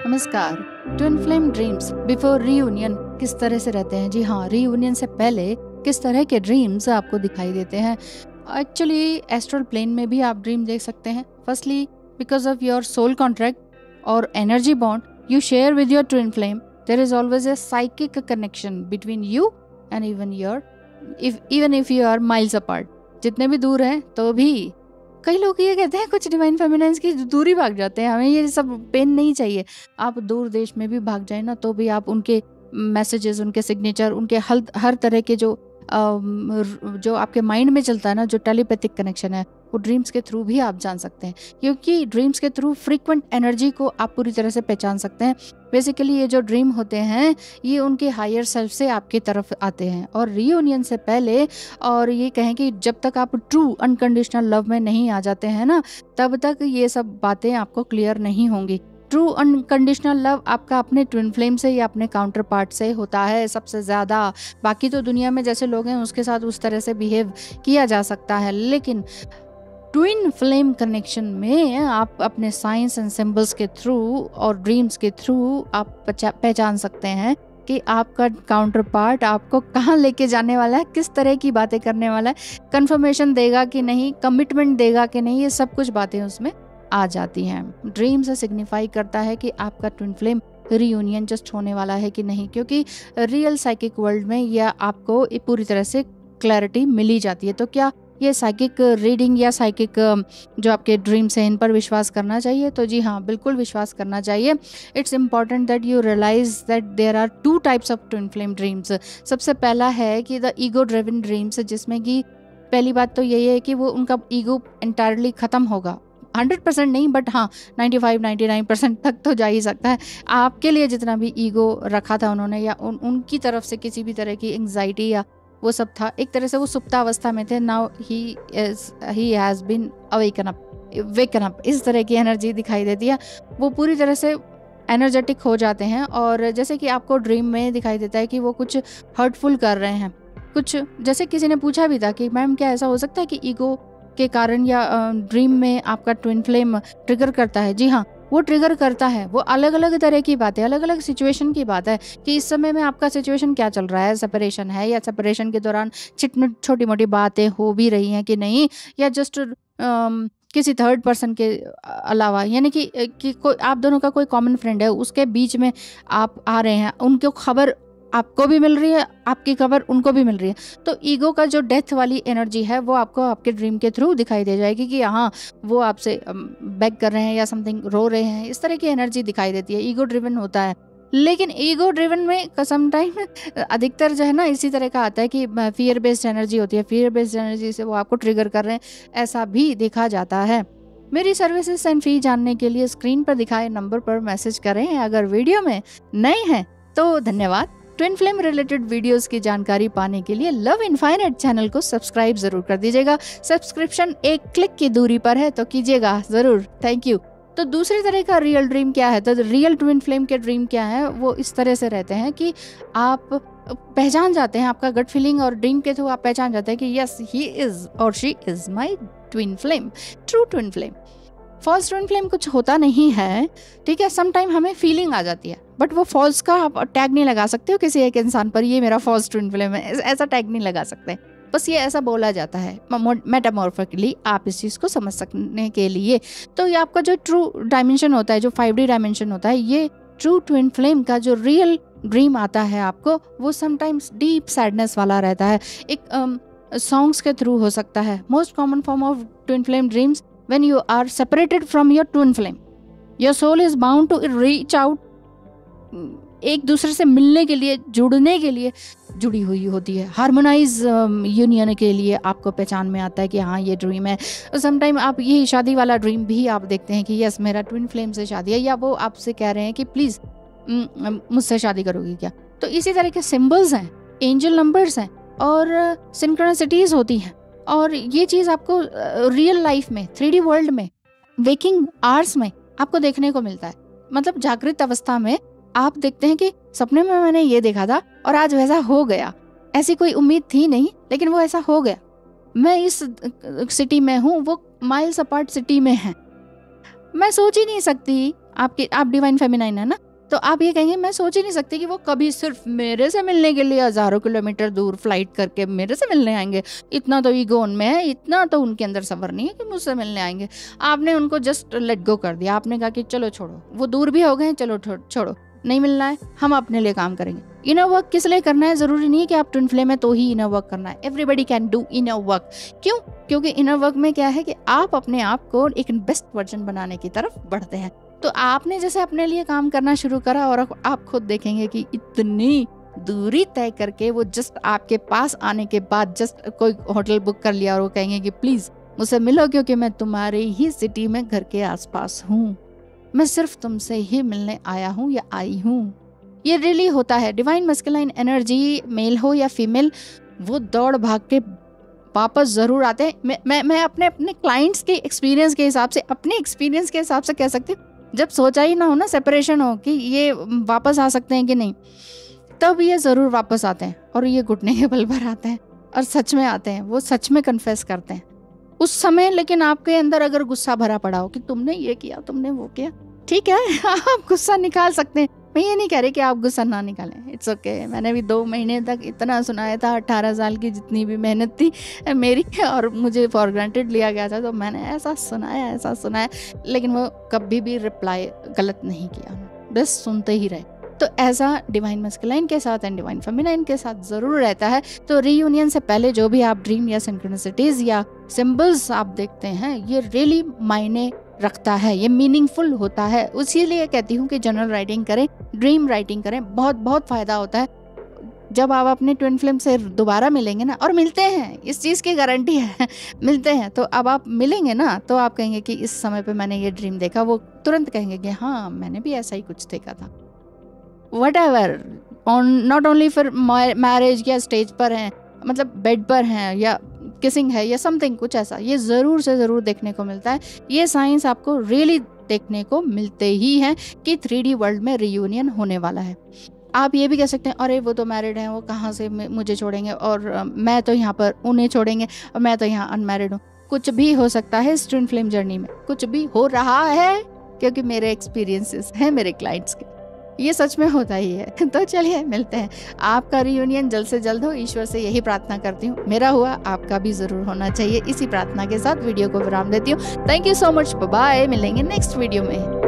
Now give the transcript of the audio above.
नमस्कार। Twin flame dreams before reunion किस तरह से रहते हैं? जी हाँ, रीयूनियन से पहले किस तरह के ड्रीम्स आपको दिखाई देते हैं? एक्चुअली एस्ट्रल प्लेन में भी आप ड्रीम देख सकते हैं। Firstly because of your soul contract और energy bond you share with your twin flame, there is always a psychic connection between you and even if you are miles apart. जितने भी दूर हैं तो भी कई लोग ये कहते हैं कुछ डिवाइन फेमिनाइन्स की दूरी भाग जाते हैं, हमें ये सब पेन नहीं चाहिए। आप दूर देश में भी भाग जाए ना तो भी आप उनके मैसेजेस, उनके सिग्नेचर, उनके हर तरह के जो आपके माइंड में चलता है ना, जो टेलीपैथिक कनेक्शन है, वो ड्रीम्स के थ्रू भी आप जान सकते हैं। क्योंकि ड्रीम्स के थ्रू फ्रीक्वेंट एनर्जी को आप पूरी तरह से पहचान सकते हैं। बेसिकली ये जो ड्रीम होते हैं ये उनके हायर सेल्फ से आपकी तरफ आते हैं और रीयूनियन से पहले, और ये कहें कि जब तक आप ट्रू अनकंडीशनल लव में नहीं आ जाते हैं ना, तब तक ये सब बातें आपको क्लियर नहीं होंगी। ट्रू अनकंडीशनल लव आपका अपने ट्विन फ्लेम से या अपने काउंटर पार्ट से होता है सबसे ज़्यादा। बाकी तो दुनिया में जैसे लोग हैं उसके साथ उस तरह से बिहेव किया जा सकता है, लेकिन ट्विन फ्लेम कनेक्शन में आप अपने साइंस एंड सिंबल्स के थ्रू और ड्रीम्स के थ्रू आप पहचान सकते हैं कि आपका काउंटर पार्ट आपको कहाँ लेके जाने वाला है, किस तरह की बातें करने वाला है, कंफर्मेशन देगा कि नहीं, कमिटमेंट देगा कि नहीं, ये सब कुछ बातें उसमें आ जाती हैं। ड्रीम से सिग्निफाई करता है कि आपका ट्विन फ्लेम रीयूनियन जस्ट होने वाला है कि नहीं, क्योंकि रियल साइकिक वर्ल्ड में यह आपको पूरी तरह से क्लैरिटी मिली जाती है। तो क्या ये साइकिक रीडिंग या साइकिक जो आपके ड्रीम्स हैं इन पर विश्वास करना चाहिए? तो जी हाँ, बिल्कुल विश्वास करना चाहिए। It's important that you realise that there are 2 types of twin flame dreams. सबसे पहला है कि द ईगो ड्रिवन ड्रीम्स, जिसमें कि पहली बात तो यही है कि वो उनका ईगो एंटायरली ख़त्म होगा। 100% नहीं, बट हाँ 95-99% तक तो जा ही सकता है। आपके लिए जितना भी ईगो रखा था उन्होंने या उनकी तरफ से किसी भी तरह की एंग्जाइटी या वो सब था, एक तरह से वो सुप्तावस्था में थे। Now he has been waken up, इस तरह की एनर्जी दिखाई देती है। वो पूरी तरह से एनर्जेटिक हो जाते हैं और जैसे कि आपको ड्रीम में दिखाई देता है कि वो कुछ हर्टफुल कर रहे हैं। कुछ जैसे किसी ने पूछा भी था कि मैम क्या ऐसा हो सकता है कि ईगो के कारण या ड्रीम में आपका ट्विन फ्लेम ट्रिगर करता है? जी हाँ, वो ट्रिगर करता है। वो अलग अलग तरह की बात है, अलग अलग सिचुएशन की बात है कि इस समय में आपका सिचुएशन क्या चल रहा है, सेपरेशन है या सेपरेशन के दौरान छोटी मोटी बातें हो भी रही हैं कि नहीं, या जस्ट किसी थर्ड पर्सन के अलावा, यानी कि कोई आप दोनों का कोई कॉमन फ्रेंड है, उसके बीच में आप आ रहे हैं, उनको खबर आपको भी मिल रही है, आपकी खबर उनको भी मिल रही है। तो ईगो का जो डेथ वाली एनर्जी है वो आपको आपके ड्रीम के थ्रू दिखाई दे जाएगी कि हाँ वो आपसे बैक कर रहे हैं या समथिंग रो रहे हैं, इस तरह की एनर्जी दिखाई देती है। ईगो ड्रिवन होता है, लेकिन ईगो ड्रिवन में सम टाइम अधिकतर जो है ना इसी तरह का आता है कि फियर बेस्ड एनर्जी होती है। फियर बेस्ड एनर्जी से वो आपको ट्रिगर कर रहे हैं, ऐसा भी देखा जाता है। मेरी सर्विसेज एंड फी जानने के लिए स्क्रीन पर दिखाए नंबर पर मैसेज करें। अगर वीडियो में नए हैं तो धन्यवाद। ट्विन फ्लेम रिलेटेड वीडियोस की जानकारी पाने के लिए लव इनफाइनाइट चैनल को सब्सक्राइब जरूर कर दीजिएगा। सब्सक्रिप्शन एक क्लिक की दूरी पर है तो कीजिएगा जरूर। Thank you. तो दूसरी तरह का रियल ड्रीम क्या है? तो रियल ट्विन फ्लेम के ड्रीम क्या है? वो इस तरह से रहते हैं कि आप पहचान जाते हैं, आपका गट फीलिंग और ड्रीम के थ्रू आप पहचान जाते हैं कि यस ही इज और she is my twin flame, true twin flame. False twin flame कुछ होता नहीं है, ठीक है। सम टाइम हमें फीलिंग आ जाती है, बट वो फॉल्स का आप टैग नहीं लगा सकते हो किसी एक इंसान पर, ये मेरा फॉल्स ट्विन फ्लेम है, ऐसा टैग नहीं लगा सकते। बस ये ऐसा बोला जाता है मेटामॉर्फिकली, आप इस चीज़ को समझ सकने के लिए। तो ये आपका जो ट्रू डायमेंशन होता है, जो 5D डायमेंशन होता है, ये ट्रू ट्विन फ्लेम का जो रियल ड्रीम आता है आपको, वो समटाइम्स डीप सैडनेस वाला रहता है। एक सॉन्ग्स के थ्रू हो सकता है। Most common form of twin flame dreams when you are separated from your twin flame, your soul is bound to reach out, एक दूसरे से मिलने के लिए, जुड़ने के लिए जुड़ी हुई होती है। हार्मोनाइज यूनियन के लिए आपको पहचान में आता है कि हाँ ये ड्रीम है। समटाइम आप यही शादी वाला ड्रीम भी आप देखते हैं कि यस मेरा ट्विन फ्लेम से शादी है, या वो आपसे कह रहे हैं कि प्लीज़ मुझसे शादी करोगी क्या। तो इसी तरह के सिम्बल्स हैं, एंजल नंबर्स हैं और सिंक्रोनिसिटीज होती हैं। और ये चीज़ आपको रियल लाइफ में 3D वर्ल्ड में वेकिंग आवर्स में आपको देखने को मिलता है। मतलब जागृत अवस्था में आप देखते हैं कि सपने में मैंने ये देखा था और आज वैसा हो गया, ऐसी कोई उम्मीद थी नहीं लेकिन वो ऐसा हो गया। मैं इस सिटी में हूँ, वो माइल्स अपार्ट सिटी में है। मैं सोच ही नहीं सकती आप डिवाइन फेमिनाइन है ना, तो आप ये कहेंगे मैं सोच ही नहीं सकती कि वो कभी सिर्फ मेरे से मिलने के लिए हज़ारों किलोमीटर दूर फ्लाइट करके मेरे से मिलने आएंगे। इतना तो ईगो उनमें है, इतना तो उनके अंदर सब्र नहीं है कि मुझसे मिलने आएंगे। आपने उनको जस्ट लेट गो कर दिया, आपने कहा कि चलो छोड़ो, वो दूर भी हो गए, चलो छोड़ो, नहीं मिलना है, हम अपने लिए काम करेंगे। इनर वर्क किस लिए करना है? ज़रूरी नहीं है कि आप ट्विन फ्लेम है तो ही इनर वर्क करना है। Everybody can do inner work. क्यों? क्योंकि इनर वर्क में क्या है कि आप अपने आप को एक बेस्ट वर्जन बनाने की तरफ बढ़ते हैं। तो आपने जैसे अपने लिए काम करना शुरू करा और आप खुद देखेंगे कि इतनी दूरी तय करके वो जस्ट आपके पास आने के बाद जस्ट कोई होटल बुक कर लिया और वो कहेंगे कि प्लीज़ मुझसे मिलो क्योंकि मैं तुम्हारे ही सिटी में घर के आसपास हूँ, मैं सिर्फ तुमसे ही मिलने आया हूँ या आई हूँ। ये रियली होता है। डिवाइन मस्कुलाइन एनर्जी मेल हो या फीमेल, वो दौड़ भाग के वापस ज़रूर आते हैं। मैं अपने क्लाइंट्स के एक्सपीरियंस के हिसाब से, अपने एक्सपीरियंस के हिसाब से कह सकती हूँ, जब सोचा ही ना हो ना सेपरेशन हो कि ये वापस आ सकते हैं कि नहीं, तब ये ज़रूर वापस आते हैं और ये घुटने के बल पर आते हैं और सच में आते हैं, वो सच में कन्फेस करते हैं उस समय। लेकिन आपके अंदर अगर गुस्सा भरा पड़ा हो कि तुमने ये किया, तुमने वो किया, ठीक है आप गुस्सा निकाल सकते हैं। मैं ये नहीं कह रही कि आप गुस्सा ना निकालें, इट्स ओके। मैंने भी 2 महीने तक इतना सुनाया था, 18 साल की जितनी भी मेहनत थी मेरी और मुझे फॉर ग्रांटेड लिया गया था, तो मैंने ऐसा सुनाया, लेकिन वो कभी भी रिप्लाई गलत नहीं किया, बस सुनते ही रहे। तो ऐसा डिवाइन मस्कुलाइन के साथ एंड डिवाइन फेमिनाइन के साथ ज़रूर रहता है। तो रीयूनियन से पहले जो भी आप ड्रीम या सिंक्रोनिसिटीज या सिंबल्स आप देखते हैं, ये रियली मायने रखता है, ये मीनिंगफुल होता है। इसीलिए कहती हूँ कि जनरल राइटिंग करें, ड्रीम राइटिंग करें, बहुत बहुत फ़ायदा होता है। जब आप अपने ट्विन फ्लेम से दोबारा मिलेंगे ना, और मिलते हैं, इस चीज़ की गारंटी है मिलते हैं, तो अब आप मिलेंगे ना, तो आप कहेंगे कि इस समय पे मैंने ये ड्रीम देखा, वो तुरंत कहेंगे कि हाँ मैंने भी ऐसा ही कुछ देखा था। Whatever, not only for marriage या स्टेज पर हैं, मतलब बेड पर हैं या किसिंग है या समथिंग कुछ ऐसा, ये ज़रूर से ज़रूर देखने को मिलता है। ये साइंस आपको रियली देखने को मिलते ही हैं कि 3D वर्ल्ड में रियूनियन होने वाला है। आप ये भी कह सकते हैं अरे वो तो मैरिड हैं, वो कहाँ से मुझे छोड़ेंगे, और मैं तो यहाँ पर उन्हें छोड़ेंगे और मैं तो यहाँ अनमैरिड हूँ। कुछ भी हो सकता है इस ट्विन फ्लेम जर्नी में, कुछ भी हो रहा है, क्योंकि मेरे एक्सपीरियंसेस हैं मेरे क्लाइंट्स के, ये सच में होता ही है। तो चलिए मिलते हैं, आपका रियूनियन जल्द से जल्द हो, ईश्वर से यही प्रार्थना करती हूँ। मेरा हुआ, आपका भी ज़रूर होना चाहिए। इसी प्रार्थना के साथ वीडियो को विराम देती हूँ। Thank you so much, bye, मिलेंगे नेक्स्ट वीडियो में।